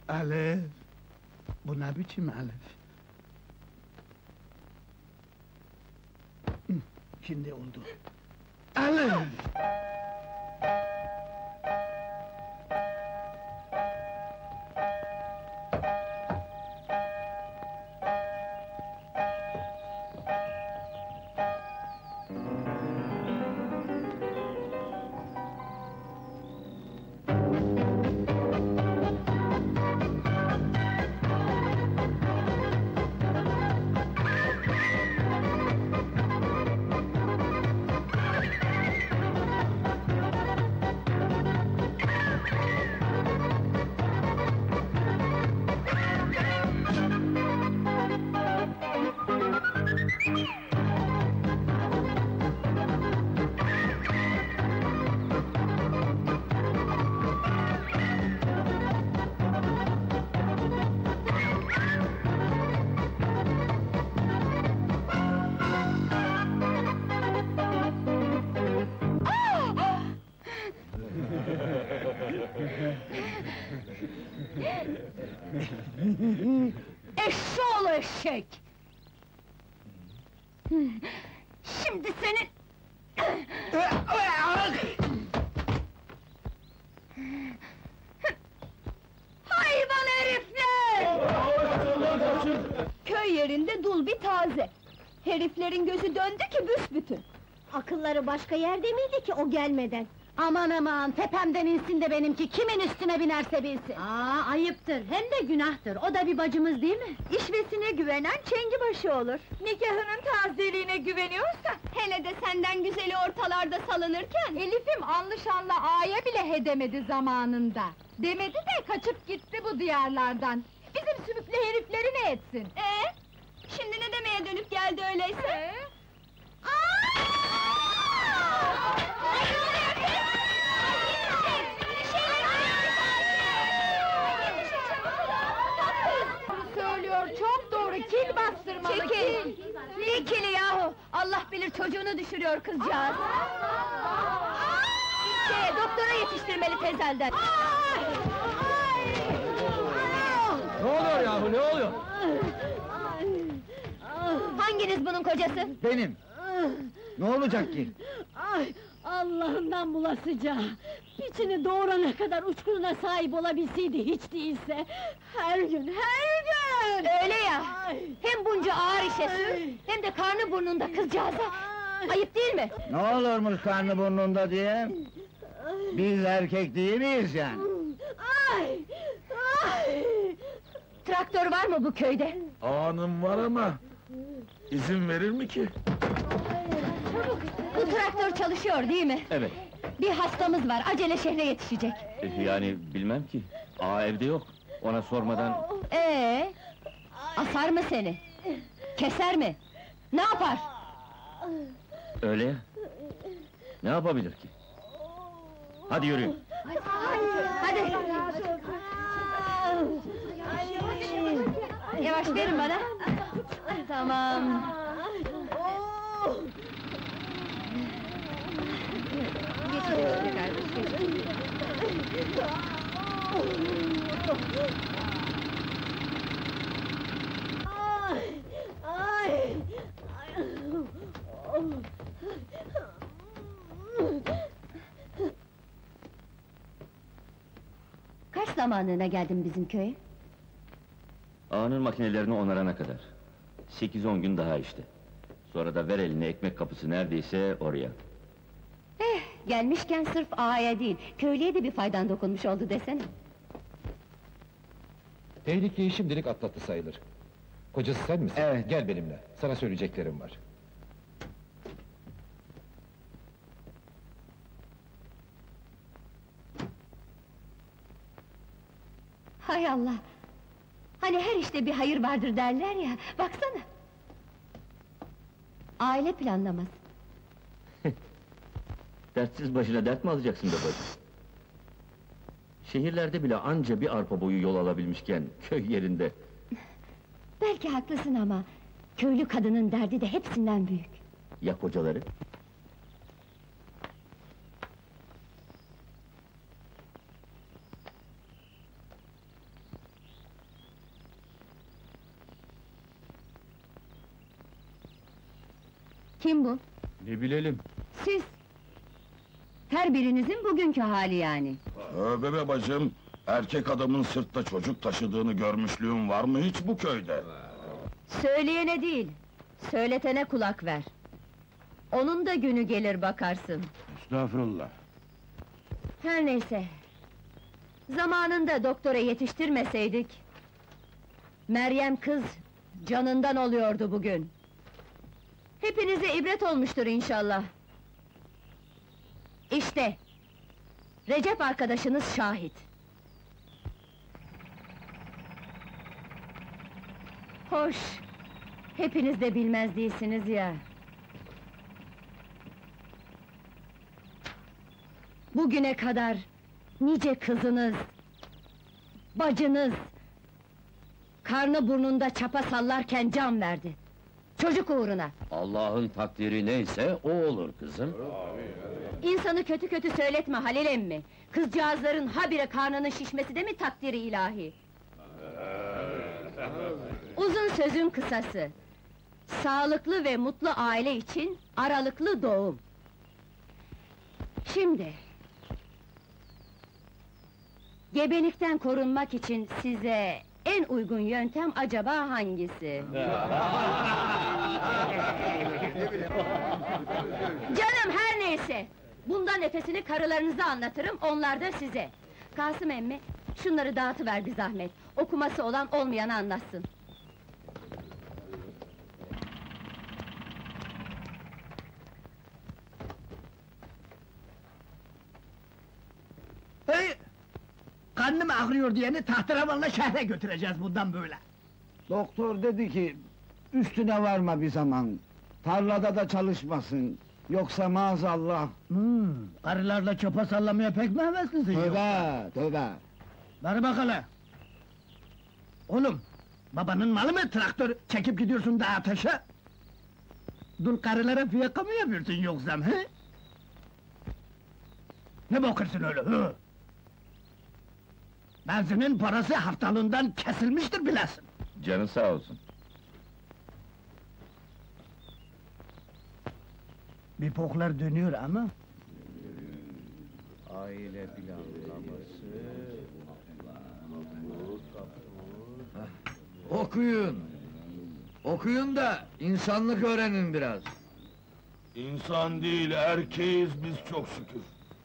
Alev! Bu ne biçim alev? Şimdi oldu. Alev! Eşşoğlu eşek! Şimdi senin... Hayvan herifler! Köy yerinde dul bir taze. Heriflerin gözü döndü ki büsbütün. Akılları başka yerde miydi ki o gelmeden? Aman aman, tepemden insin de benimki, kimin üstüne binerse binsin! Ayıptır, hem de günahtır, o da bir bacımız değil mi? İşvesine güvenen çengibaşı olur. Nikahının tazeliğine güveniyorsa, hele de senden güzeli ortalarda salınırken... Elif'im anlı şanlı ağaya bile hedemedi zamanında. Demedi de kaçıp gitti bu diyarlardan. Bizim sümüklü herifleri ne etsin? Şimdi ne demeye dönüp geldi öyleyse? Söylüyor, çok doğru, kil bastırmalı, kil! Ne kili yahu? Allah bilir çocuğunu düşürüyor kızcağız! Doktora yetiştirmeli tezelden! Ne oluyor yahu, ne oluyor? Hanginiz bunun kocası? Benim! Ne olacak ki? Ay, Allah'ından bulasıca! Piçini doğurana kadar uçkuruna sahip olabilseydi hiç değilse! Her gün, her gün! Öyle ya! Hem bunca ağır işe sür, hem de karnı burnunda kızcağıza! Ayıp değil mi? Ne olurmuş karnı burnunda diye? Biz erkek değil miyiz yani? Ay! Ay! Traktör var mı bu köyde? Ağanım var ama izin verir mi ki? Bu traktör çalışıyor değil mi? Evet, Bir hastamız var, acele şehre yetişecek. yani bilmem ki, ağa evde yok, ona sormadan... Asar mı seni? Keser mi? Ne yapar? Öyle ya, ne yapabilir ki? Hadi yürüyün! Hadi! Yavaş verin bana! Tamam! Geçin kardeş, geçin! Kaç zamanlığına geldin bizim köye? Ağanın makinelerini onarana kadar. 8-10 gün daha işte. Sonra da ver eline ekmek kapısı neredeyse oraya. Gelmişken sırf ağaya değil, köylüye de bir faydan dokunmuş oldu desene. Tehlikeyi şimdilik atlattı sayılır. Kocası sen misin? Evet. Gel benimle, sana söyleyeceklerim var. Hay Allah! Hani her işte bir hayır vardır derler ya, baksana! Aile planlaması. Dertsiz başına dert mi alacaksın be bacım? Şehirlerde bile anca bir arpa boyu yol alabilmişken, köy yerinde... Belki haklısın ama... Köylü kadının derdi de hepsinden büyük. Ya kocaları? Kim bu? Ne bilelim? Siz! Her birinizin bugünkü hali yani. Tövbe be bacım! Erkek adamın sırtta çocuk taşıdığını görmüşlüğün var mı hiç bu köyde? Söyleyene değil, söyletene kulak ver. Onun da günü gelir bakarsın. Estağfurullah! Her neyse. Zamanında doktora yetiştirmeseydik... Meryem kız, canından oluyordu bugün. Hepinize ibret olmuştur inşallah. İşte, Recep arkadaşınız şahit. Hoş, hepiniz de bilmez değilsiniz ya. Bugüne kadar nice kızınız, bacınız, karnı burnunda çapa sallarken can verdi. Çocuk uğruna. Allah'ın takdiri neyse o olur kızım. İnsanı kötü kötü söyletme Halil emmi. Kızcağızların habire karnının şişmesi de mi takdiri ilahi? Uzun sözün kısası. Sağlıklı ve mutlu aile için aralıklı doğum. Şimdi... Gebelikten korunmak için size en uygun yöntem acaba hangisi? Canım her neyse! Bundan ötesini karılarınıza anlatırım, onlar da size. Kasım emmi, şunları dağıtıver bir zahmet. Okuması olan olmayanı anlatsın. Hey! Karnım ağrıyor diyeni tahterevanla şehre götüreceğiz bundan böyle. Doktor dedi ki, üstüne varma bir zaman. Tarlada da çalışmasın. Yoksa maazallah. Arılarla çopa sallamaya pek mi heveslisin yoksa? Tövbe, tövbe. Ver bakalım! Oğlum, babanın malı mı traktör çekip gidiyorsun dağa taşa? Dul karılara fiyaka mı yapıyorsun yoksa he? Ne bakırsın öyle hı? Benzinin parası haftalığından kesilmiştir bilesin. Canı sağ olsun. Bir poklar dönüyor ama... Aile planlaması... Okuyun! Okuyun da insanlık öğrenin biraz. İnsan değil, erkeğiz biz çok şükür.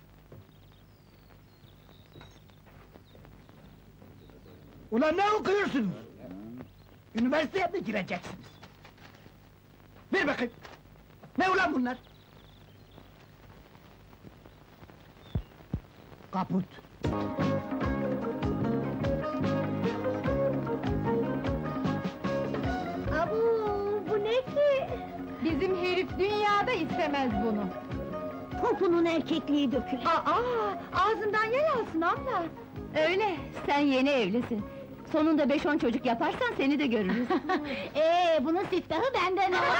Ulan ne okuyorsunuz? Üniversiteye mi gireceksiniz? Ver bakayım! Ne ulan bunlar? Kaput! Abu, bu ne ki? Bizim herif dünyada istemez bunu. Topunun erkekliği dökülür. Ağzından yel alsın abla! Öyle, sen yeni evlisin. Sonunda 5-10 çocuk yaparsan seni de görürüz. Bunun siftahı benden olsun.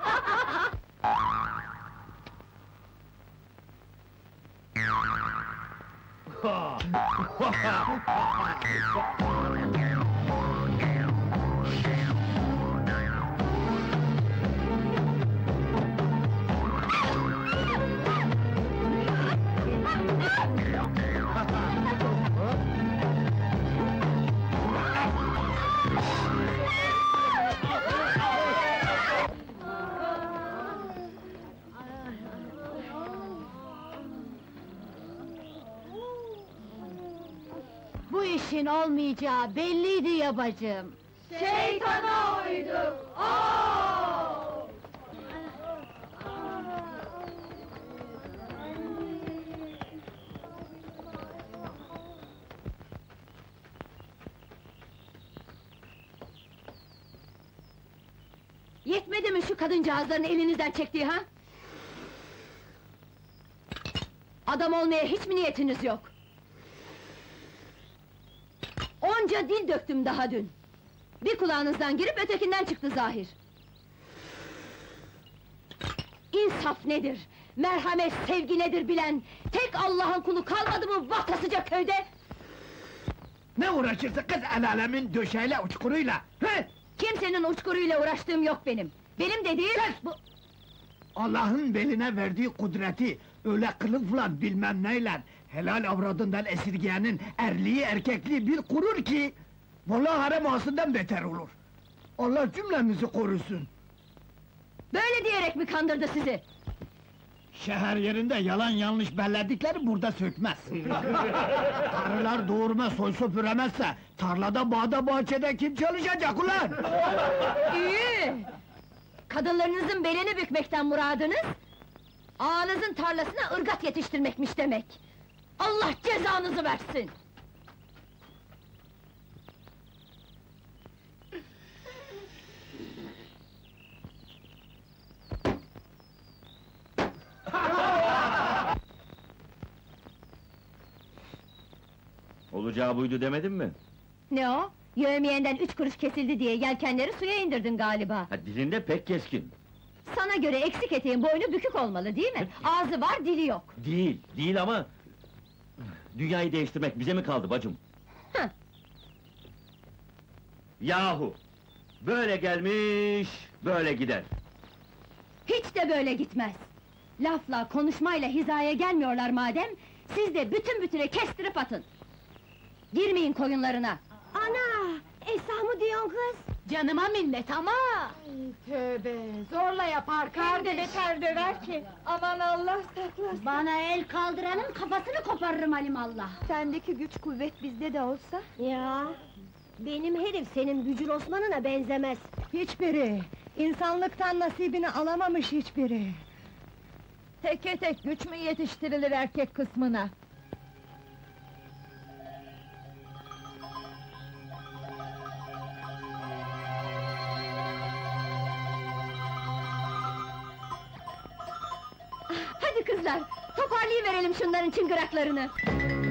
Bu işin olmayacağı belliydi ya bacım. Şeytana uyduk! Yetmedi mi şu kadıncağızların elinizden çektiği ha? Adam olmaya hiç mi niyetiniz yok? Onca dil döktüm daha dün. Bir kulağınızdan girip ötekinden çıktı zahir. İnsaf nedir? Merhamet, sevgi nedir bilen tek Allah'ın kulu kalmadı mı vatasıca köyde? Ne uğraşırsın kız el alemin döşeyle uçkuruyla? He? Kimsenin uçkuruyla uğraştığım yok benim. Benim dediğim bu... Allah'ın beline verdiği kudreti, öyle kılıfla bilmem neyle, helal avradından esirgeyenin erliği erkekliği bir kurur ki, vallahi harem ağasından beter olur. Allah cümlemizi korusun. Böyle diyerek mi kandırdı sizi? Şehir yerinde yalan yanlış belledikleri burada sökmez. Karılar doğurma soy süpüremezse, tarlada, bağda, bahçede kim çalışacak ulan? İyi! Kadınlarınızın belini bükmekten muradınız, ağanızın tarlasına ırgat yetiştirmekmiş demek. Allah cezanızı versin! Olacağı buydu demedim mi? Ne o? Yevmiyenden 3 kuruş kesildi diye yelkenleri suya indirdin galiba. Ha, dilinde pek keskin. Sana göre eksik eteğin boynu bükük olmalı değil mi? Ağzı var, dili yok. Değil ama... Dünyayı değiştirmek bize mi kaldı bacım? Hıh! Yahu! Böyle gelmiş, böyle gider. Hiç de böyle gitmez! Lafla, konuşmayla hizaya gelmiyorlar madem, siz de bütün bütüne kestirip atın! Girmeyin koyunlarına! Ana! Esamı diyorsun kız? Canıma minnet ama! Tövbe! Zorla yapar kardeş! Beter döver ki! Aman Allah saklasın! Bana el kaldıranın kafasını koparırım alimallah! Sendeki güç kuvvet bizde de olsa? Ya! Benim herif senin Bücür Osman'ına benzemez! Hiçbiri! İnsanlıktan nasibini alamamış hiçbiri! Teke tek güç mü yetiştirilir erkek kısmına? Hadi kızlar, toparlayıverelim şunların çıngıraklarını!